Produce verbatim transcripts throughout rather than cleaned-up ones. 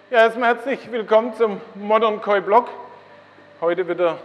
Ja, erstmal herzlich willkommen zum Modern Koi Blog. Heute wieder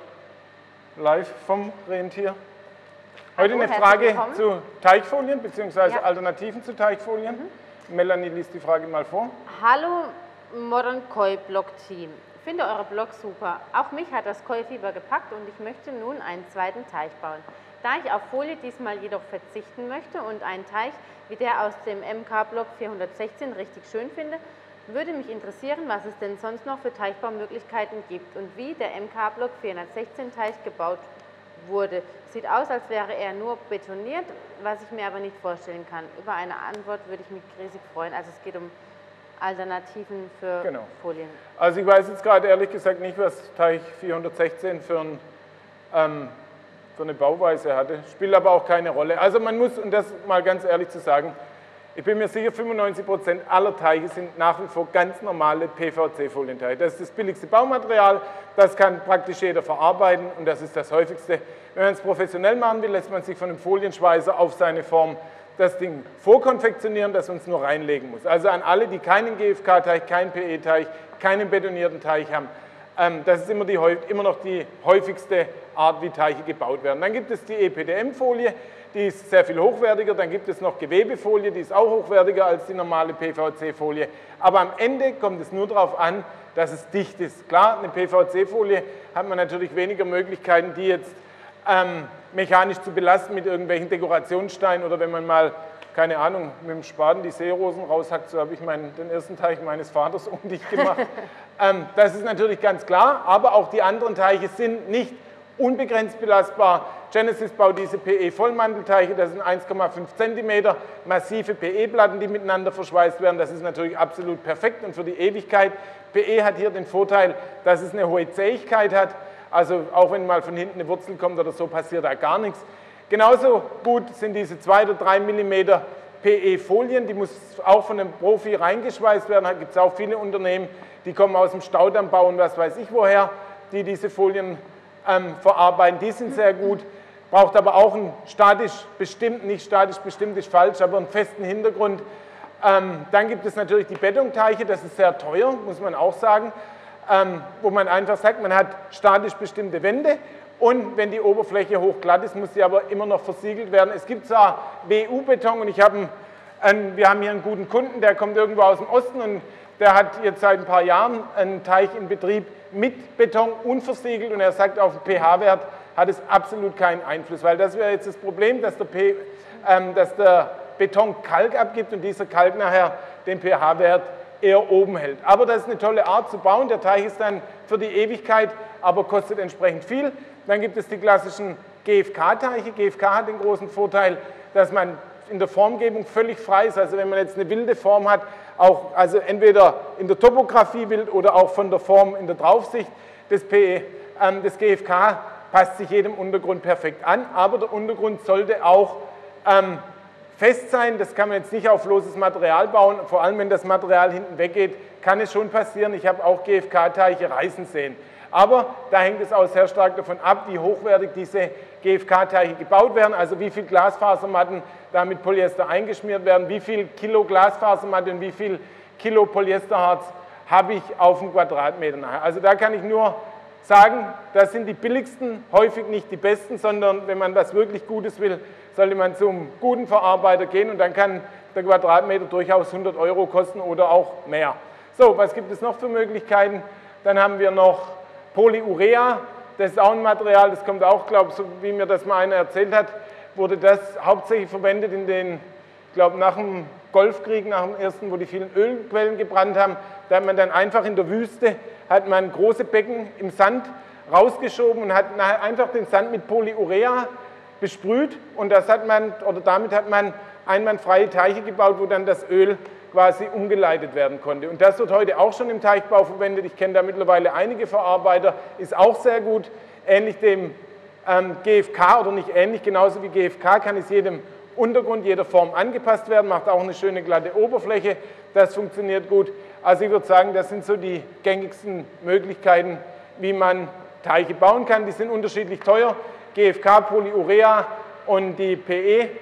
live vom Rentier. Heute Hallo, eine Frage willkommen. zu Teichfolien bzw. Ja. Alternativen zu Teichfolien. Mhm. Melanie liest die Frage mal vor. Hallo Modern Koi Blog Team. Ich finde eure Blogs super. Auch mich hat das Koi-Fieber gepackt und ich möchte nun einen zweiten Teich bauen. Da ich auf Folie diesmal jedoch verzichten möchte und einen Teich wie der aus dem M K-Blog vierhundertsechzehn richtig schön finde, würde mich interessieren, was es denn sonst noch für Teichbaumöglichkeiten gibt und wie der M K-Blog vierhundertsechzehn Teich gebaut wurde. Sieht aus, als wäre er nur betoniert, was ich mir aber nicht vorstellen kann. Über eine Antwort würde ich mich riesig freuen. Also es geht um Alternativen für Genau. Folien. Also ich weiß jetzt gerade ehrlich gesagt nicht, was Teich vierhundertsechzehn für, ein, ähm, für eine Bauweise hatte. Spielt aber auch keine Rolle. Also man muss, und das mal ganz ehrlich zu sagen, ich bin mir sicher, fünfundneunzig Prozent aller Teiche sind nach wie vor ganz normale P V C-Folienteiche. Das ist das billigste Baumaterial, das kann praktisch jeder verarbeiten und das ist das häufigste. Wenn man es professionell machen will, lässt man sich von einem Folienschweißer auf seine Form das Ding vorkonfektionieren, das man es nur reinlegen muss. Also an alle, die keinen G F K-Teich, keinen P E-Teich, keinen betonierten Teich haben, ähm, das ist immer, die, immer noch die häufigste Art, wie Teiche gebaut werden. Dann gibt es die E P D M-Folie, die ist sehr viel hochwertiger. Dann gibt es noch Gewebefolie, die ist auch hochwertiger als die normale P V C-Folie. Aber am Ende kommt es nur darauf an, dass es dicht ist. Klar, eine P V C-Folie hat man natürlich weniger Möglichkeiten, die jetzt ähm, mechanisch zu belasten mit irgendwelchen Dekorationssteinen oder wenn man mal, keine Ahnung, mit dem Spaten die Seerosen raushackt, so habe ich meinen, den ersten Teich meines Vaters undicht gemacht. ähm, das ist natürlich ganz klar, aber auch die anderen Teiche sind nicht unbegrenzt belastbar. Genesis baut diese P E-Vollmantelteiche, das sind eins Komma fünf Zentimeter, massive P E-Platten, die miteinander verschweißt werden. Das ist natürlich absolut perfekt und für die Ewigkeit. P E hat hier den Vorteil, dass es eine hohe Zähigkeit hat. Also auch wenn mal von hinten eine Wurzel kommt oder so, passiert da gar nichts. Genauso gut sind diese zwei oder drei Millimeter P E-Folien, die muss auch von einem Profi reingeschweißt werden. Da gibt es auch viele Unternehmen, die kommen aus dem Staudamm und was weiß ich woher, die diese Folien ähm, verarbeiten. Die sind sehr gut, braucht aber auch einen statisch bestimmten, nicht statisch bestimmt ist falsch, aber einen festen Hintergrund. Ähm, dann gibt es natürlich die Betonteiche, das ist sehr teuer, muss man auch sagen. Ähm, wo man einfach sagt, man hat statisch bestimmte Wände und wenn die Oberfläche hochglatt ist, muss sie aber immer noch versiegelt werden. Es gibt zwar W U-Beton und ich habe einen, wir haben hier einen guten Kunden, der kommt irgendwo aus dem Osten und der hat jetzt seit ein paar Jahren einen Teich in Betrieb mit Beton unversiegelt und er sagt, auf den pH-Wert hat es absolut keinen Einfluss, weil das wäre jetzt das Problem, dass der, P, ähm, dass der Beton Kalk abgibt und dieser Kalk nachher den pH-Wert eher oben hält. Aber das ist eine tolle Art zu bauen. Der Teich ist dann für die Ewigkeit, aber kostet entsprechend viel. Dann gibt es die klassischen G F K-Teiche. G F K hat den großen Vorteil, dass man in der Formgebung völlig frei ist. Also wenn man jetzt eine wilde Form hat, auch also entweder in der Topografie wild oder auch von der Form in der Draufsicht des, P E, ähm, des G F K passt sich jedem Untergrund perfekt an. Aber der Untergrund sollte auch ähm, fest sein, das kann man jetzt nicht auf loses Material bauen, vor allem wenn das Material hinten weggeht, kann es schon passieren. Ich habe auch G F K-Teiche reißen sehen. Aber da hängt es auch sehr stark davon ab, wie hochwertig diese G F K-Teiche gebaut werden, also wie viel Glasfasermatten da mit Polyester eingeschmiert werden, wie viel Kilo Glasfasermatte und wie viel Kilo Polyesterharz habe ich auf dem Quadratmeter nachher. Also da kann ich nur sagen, das sind die billigsten, häufig nicht die besten, sondern wenn man was wirklich Gutes will, sollte man zum guten Verarbeiter gehen und dann kann der Quadratmeter durchaus hundert Euro kosten oder auch mehr. So, was gibt es noch für Möglichkeiten? Dann haben wir noch Polyurea, das ist auch ein Material, das kommt auch, glaube ich, so wie mir das mal einer erzählt hat, wurde das hauptsächlich verwendet in den, ich glaube, nach dem Golfkrieg, nach dem ersten, wo die vielen Ölquellen gebrannt haben, da hat man dann einfach in der Wüste, hat man große Becken im Sand rausgeschoben und hat einfach den Sand mit Polyurea besprüht und das hat man, oder damit hat man einwandfreie Teiche gebaut, wo dann das Öl quasi umgeleitet werden konnte. Und das wird heute auch schon im Teichbau verwendet. Ich kenne da mittlerweile einige Verarbeiter, ist auch sehr gut. Ähnlich dem ähm, G F K oder nicht ähnlich, genauso wie G F K kann es jedem Untergrund, jeder Form angepasst werden, macht auch eine schöne glatte Oberfläche. Das funktioniert gut. Also ich würde sagen, das sind so die gängigsten Möglichkeiten, wie man Teiche bauen kann. Die sind unterschiedlich teuer. G F K, Polyurea und die P E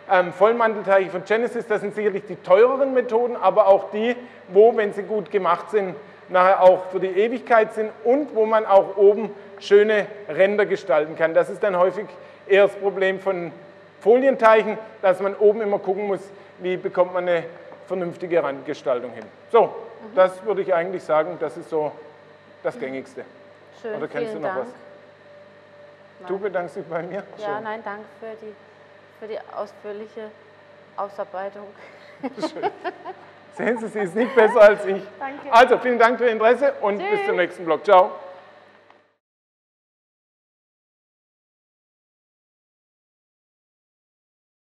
ähm, Vollmantelteiche von Genesis, das sind sicherlich die teureren Methoden, aber auch die, wo, wenn sie gut gemacht sind, nachher auch für die Ewigkeit sind und wo man auch oben schöne Ränder gestalten kann. Das ist dann häufig eher das Problem von Folienteichen, dass man oben immer gucken muss, wie bekommt man eine vernünftige Randgestaltung hin. So, mhm. das würde ich eigentlich sagen, das ist so das Gängigste. Schön, Oder kennst du noch Dank. was? Nein. Du bedankst dich bei mir? Ja, Schön. Nein, danke für die, für die ausführliche Ausarbeitung. Schön. Sehen Sie, sie ist nicht besser als ich. Danke. Also, vielen Dank für Ihr Interesse und Tschüss. bis zum nächsten Blog. Ciao.